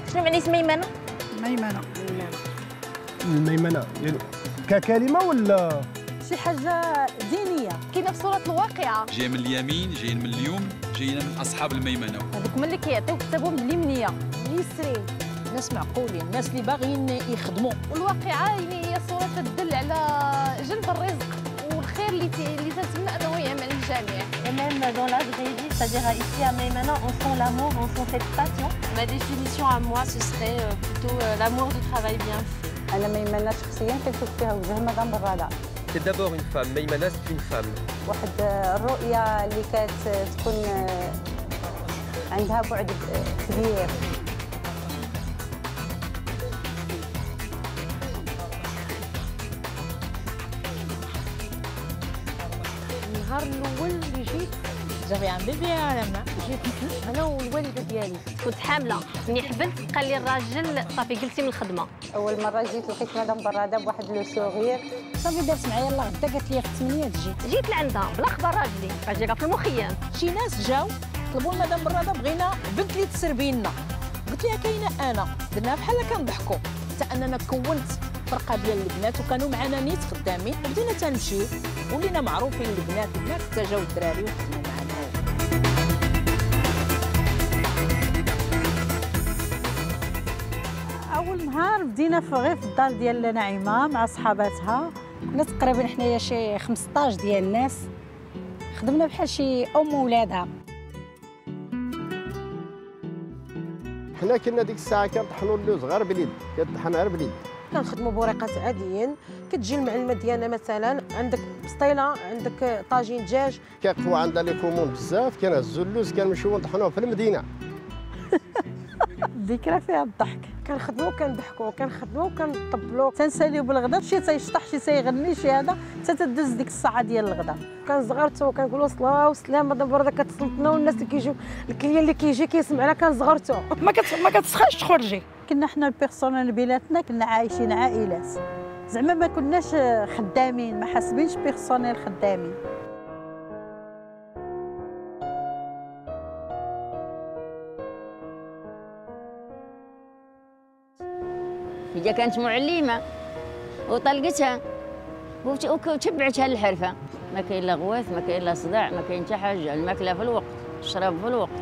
شنو معنى اسم ميمنه؟ ميمنه الميمنه يعني ككلمه ولا شي حاجه دينيه كاينه في صوره الواقعه. جاي من اليمين، جايين من اليوم، جايين من اصحاب الميمنه. هذوك من اللي كيعطيو كتابهم باليمنيه. يسرين ناس معقولين، الناس اللي باغيين يخدموا. والواقعه يعني هي صوره تدل على جلب الرزق والخير اللي تتمنى انه يعمل الجميع. Et même dans l'agrégis, c'est-à-dire ici à Meimana, on sent l'amour, on sent cette passion. Ma définition à moi, ce serait plutôt l'amour du travail bien fait. انا ميمنه شخصيا كنشوف فيها وجه مدام برادة. C'est d'abord une femme. Meimana, c'est une femme. واحد الرؤيه اللي كتكون عندها بعد كبير. النهار الاول اللي جيت جافي ان بيبي على ما جيت انا والوالده ديالي. كنت حامله ملي حبلت قال لي الراجل صافي قلتي من الخدمه. اول مره جيت لقيت مدام برادة بواحد لو سوغير صافي دارت معايا الله غدا قالت لي اختي منين تجي. جيت لعندها بلا خبر راجلي راجلي في المخيم. شي ناس جاو طلبوا المدام برادة بغينا بنت اللي تسربي لنا. قلت لها كاينه انا درناها بحال كنضحكوا حتى اننا كونت فرقه ديال البنات وكانوا معنا نيت خدامين وبدينا تنمشيو ولينا معروفين البنات حتى جاو الدراري وخدموا معنا. اول نهار بدينا غير في الدار ديال نعيمه مع صحاباتها. كنا تقريبا حنايا شي 15 ديال الناس خدمنا بحال شي ام وولادها. حنا كنا ديك الساعه كنطحنوا اللوز غير باليد، كطحن غير باليد. كنخدموا بوريقات عاديين. كتجي المعلمه ديالنا مثلا عندك بسطيله، عندك طاجين دجاج. كيقفوا عندنا لي كومون بزاف، كنهزوا اللوز كنمشيو نطحنوه في المدينه. الذكرى فيها الضحك. كنخدموا كنضحكوا كنخدموا كنطبلوا تنساليو بالغدا، شي تيشطح شي تيغني شي هذا حتى تدوز ديك الساعه ديال الغدا. كنصغرتوا كنقولوا صلاه وسلام مدام برده كتسلطنا والناس اللي كيجيو الكليان اللي كيجي كيسمعنا كنصغرتوا ما كتسخاش تخرجي. كنا حنا البيرسونيل بيناتنا كنا عايشين عائلات زعما ما كناش خدامين، ما حاسبينش بيرسونيل خدامين. هي كانت معلمه وطلقتها وتبعتها الحرفه. ما كاين لا غواث، ما كاين لا صداع، ما كاين حتى حاجه. الماكله في الوقت، الشراب في الوقت،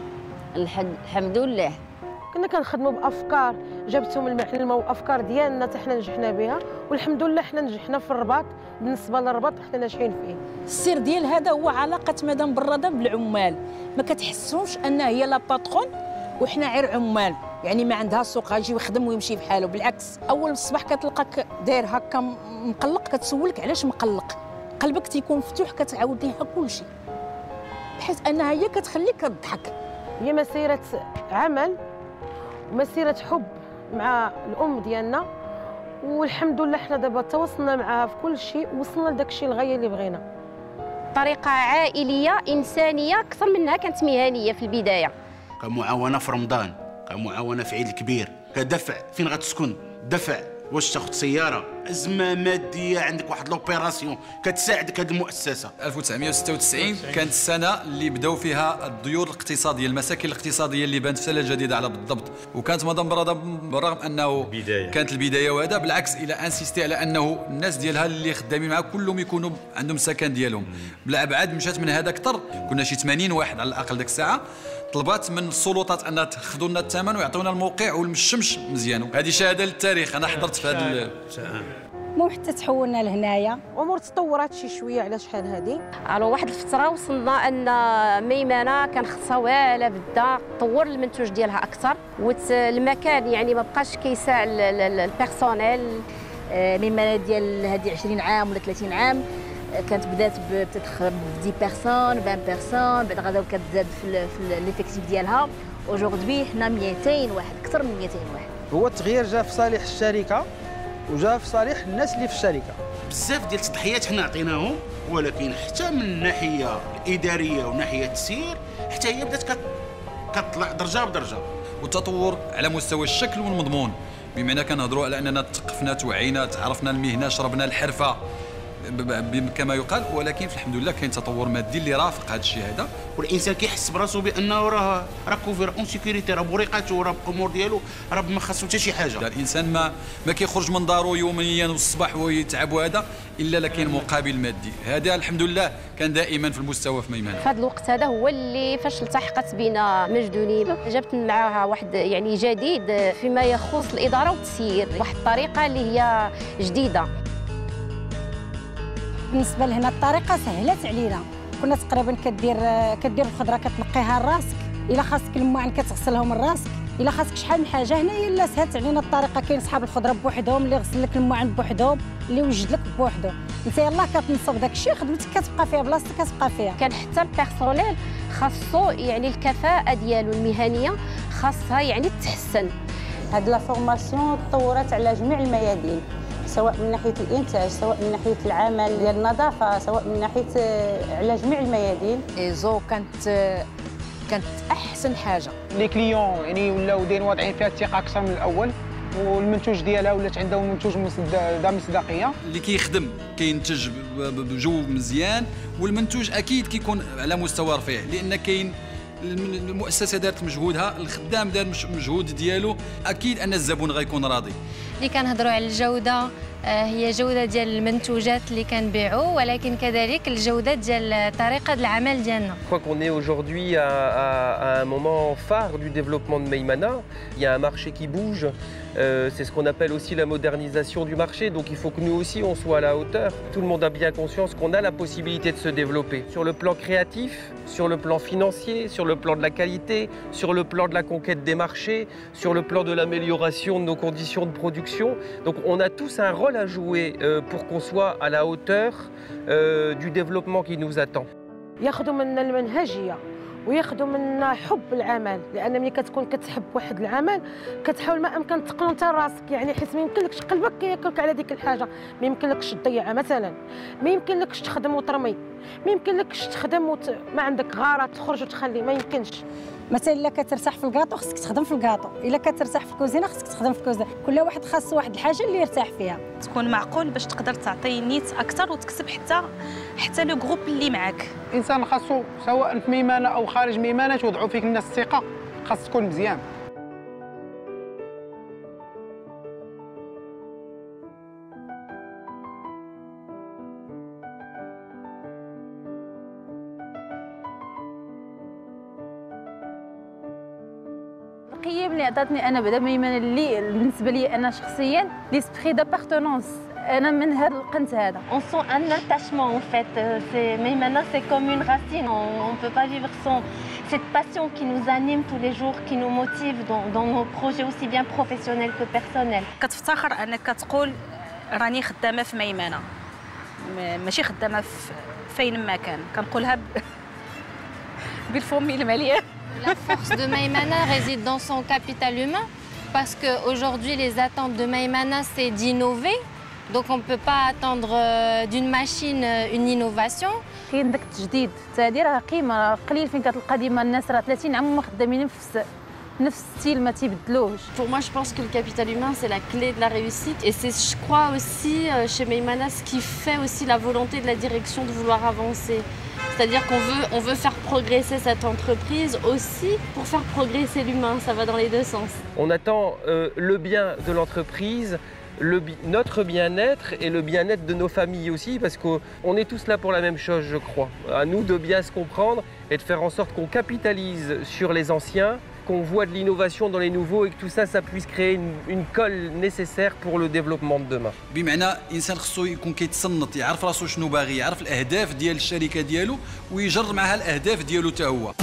الحمد لله. كنا كنخدموا بافكار جابتهم المعلمه وافكار ديالنا حتى حنا نجحنا بها، والحمد لله حنا نجحنا في الرباط. بالنسبه للرباط حنا ناجحين فيه. السر ديال هذا هو علاقه مدام برادة بالعمال، ما كتحسوش انها هي لا باترون وحنا غير عمال، يعني ما عندها سوق غيجي يخدم ويمشي بحاله. بالعكس اول الصباح كتلقاك داير هكا مقلق، كتسولك علاش مقلق، قلبك تيكون مفتوح كتعاود ليها كل شيء بحيث انها هي كتخليك تضحك. هي مسيره عمل ومسيره حب مع الام ديالنا، والحمد لله حنا دابا تواصلنا معها في كل شيء وصلنا لداك الشيء الغايه اللي بغينا. طريقه عائليه انسانيه اكثر منها كانت مهنيه في البدايه. كمعاونه في رمضان، كمعاونه في عيد الكبير، كدفع فين غتسكن، دفع واش تاخذ سياره، ازمه ماديه عندك واحد لوبيراسيون كتساعدك هذه المؤسسه. 1996 كانت السنه اللي بداو فيها الديور الاقتصاديه، المساكن الاقتصاديه اللي بانت في سنه جديده على بالضبط. وكانت مدام برادة بالرغم انه بداية. كانت البدايه، وهذا بالعكس الى انسيستي على انه الناس ديالها اللي خدامين معها كلهم يكونوا عندهم السكن ديالهم. بالابعاد مشات من هذا اكثر، كنا شي 80 واحد على الاقل ديك الساعه. طلبات من السلطات انها تاخذوا لنا الثمن ويعطونا الموقع والمشمش مزيان. هذه شهاده للتاريخ، انا حضرت في هذا مو حتى تحولنا لهنايا. امور تطورات شي شويه على شحال هذه. على واحد الفتره وصلنا ان ميمنه كان خصها والا بدا تطور المنتوج ديالها اكثر، والمكان يعني ما بقاش كيساع البيرسونيل. ميمنه ديال هذه 20 عام ولا 30 عام كانت بدات بتدخل 10 بيرسون 20 بيرسون، بعد غدا كتزاد في ليفيكتيف ديالها. اوجوردي حنا 200 واحد، اكثر من 200 واحد. هو التغيير جا في صالح الشركه وجا في صالح الناس اللي في الشركه. بزاف ديال التضحيات حنا عطيناهم، ولكن حتى من الناحيه الاداريه وناحيه التسيير حتى هي بدات كتطلع درجه بدرجه. والتطور على مستوى الشكل والمضمون، بمعنى كنهضروا على اننا تثقفنا، توعينا، تعرفنا المهنه، شربنا الحرفه، كما يقال، ولكن الحمد لله كاين تطور مادي اللي رافق هذا الشيء هذا، والانسان كيحس براسو بانه راه كوفير اون سيكوريتي، راه بوريقاته، راه الامور ديالو، راه ما خاصو حتى شي حاجه. الانسان ما كيخرج من دارو يوميا والصباح ويتعب وهذا الا لا كاين مقابل مادي. هذا الحمد لله كان دائما في المستوى في ميمنه. في هذا الوقت هذا هو اللي فاش التحقت بنا مجدوني جبت معاها واحد يعني جديد فيما يخص الاداره والتسيير، واحد الطريقه اللي هي جديده. بالنسبه لهنا الطريقه سهلت علينا، كنا تقريبا كدير الخضره كتنقيها لراسك، الا خاصك الماعن كتغسلهم من راسك، الا خاصك شحال من حاجه. هنايا لا سهلت علينا الطريقه، كاين صحاب الخضره بوحدهم اللي يغسل لك الماعن بوحدهم، اللي يوجد لك بوحدو، انت يلاه كتنصب داك الشيء خدمتك كتبقى فيها بلاصتك كتبقى فيها. كان حتى البيرسونيل خاصو يعني الكفاءه ديالو المهنيه خاصها يعني تحسن. هاد لا فورماسيون تطورت على جميع الميادين، سواء من ناحيه الانتاج، سواء من ناحيه العمل ديال النظافه، سواء من ناحيه على جميع الميادين. ايزو كانت احسن حاجه. لي كليون يعني ولاو دايرين واضعين فيها الثقه اكثر من الاول، والمنتوج ديالها ولات عندهم منتوج ذا مصداقيه. اللي كيخدم كينتج بجو مزيان، والمنتوج اكيد كيكون على مستوى رفيع، لان كاين المؤسسه دارت مجهودها، الخدام دار مجهود ديالو، اكيد ان الزبون غيكون راضي. اللي كنهضروا على الجوده هي جوده ديال المنتوجات اللي كنبيعوا، ولكن كذلك الجوده ديال طريقه العمل ديالنا. Je crois qu'on est aujourd'hui à un moment phare du développement de Meymana. Il y a un marché qui bouge. C'est ce qu'on appelle aussi la modernisation du marché. Donc il faut que nous aussi on soit à la hauteur. Tout le monde a bien conscience qu'on a la possibilité de se développer. Sur le plan créatif, sur le plan financier, sur le plan de la qualité, sur le plan de la conquête des marchés, sur le plan de l'amélioration de nos conditions de production. Donc on a tous un rôle à jouer pour qu'on soit à la hauteur du développement qui nous attend. ياخذوا منا المنهجيه وياخذوا منا حب العمل، لان ملي كتكون كتحب واحد العمل كتحاول ما امكن تقنو انت راسك، يعني حيت ما يمكنلكش قلبك كياكلك على ديك الحاجه، ما يمكنلكش تضيعها مثلا، ما يمكنلكش تخدم وترمي، ما يمكنلكش تخدم ما عندك غاره تخرج وتخلي، ما يمكنش. مثلا الا كترتاح في الكاطو خصك تخدم في الكاطو، الا كترتاح في الكوزينه خصك تخدم في الكوزينه، كل واحد خاص واحد الحاجه اللي يرتاح فيها. تكون معقول باش تقدر تعطي نيت اكثر وتكسب حتى لو جروب اللي معاك. الانسان خاصو سواء في ميمنه او خارج ميمنه توضعوا فيك الناس الثقه، خاص تكون مزيان. القيم اللي عطاتني انا بعدا ميمنه اللي بالنسبه لي انا شخصيا ليسبري دابارتونونس، انا من هذا القنت هذا. On sent un attachement en fait. Meymana c'est comme une racine. On peut pas vivre sans cette passion qui nous anime tous les jours, qui nous motive dans nos projets aussi bien professionnels que personnels. كتفتخر انك كتقول راني خدامه في ميمنه، ماشي خدامه في فين ما كان، كنقولها بالفم المليان. La force de Meymana réside dans son capital humain, parce qu'aujourd'hui, les attentes de Meymana, c'est d'innover. Donc, on ne peut pas attendre d'une machine une innovation. كاين داك التجديد، هذه راه قيمه، قليل فين كتلقى ديما الناس راه 30 عام هما خدامين نفس الستيل ما تيبدلوش. Pour moi, je pense que le capital humain, c'est la clé de la réussite. Et c'est, je crois aussi, chez Meymana, ce qui fait aussi la volonté de la direction de vouloir avancer. C'est-à-dire qu'on veut faire progresser cette entreprise aussi pour faire progresser l'humain. Ça va dans les deux sens. On attend le bien de l'entreprise, notre bien-être et le bien-être de nos familles aussi, parce qu'on est tous là pour la même chose, je crois. À nous de bien se comprendre et de faire en sorte qu'on capitalise sur les anciens, qu'on voit de l'innovation dans les nouveaux et que tout ça, ça puisse créer une colle nécessaire pour le développement de demain. بمعنى الانسان خصو يكون كيتصنت، يعرف راسو شنو باغي، يعرف الاهداف ديال الشركه ديالو ويجر معها الاهداف ديالو حتى هو.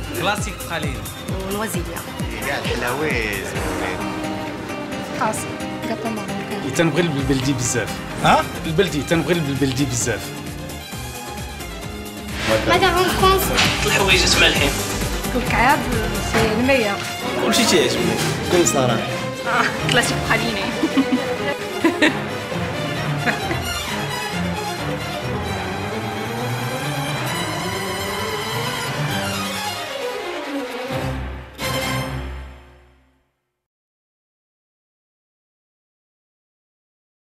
كلاسيك قليل ونوزيليا كاع الحلاويز قاسي الكاطو ماروكان. تنبغي البلدي بزاف. ها؟ البلدي تنبغي البلدي بزاف. ماكارون فرونسي. الحويجات مالحين. الكعاب سي المية. كلشي تيعجبني بكل صراحة. كلاسيك بخاليني.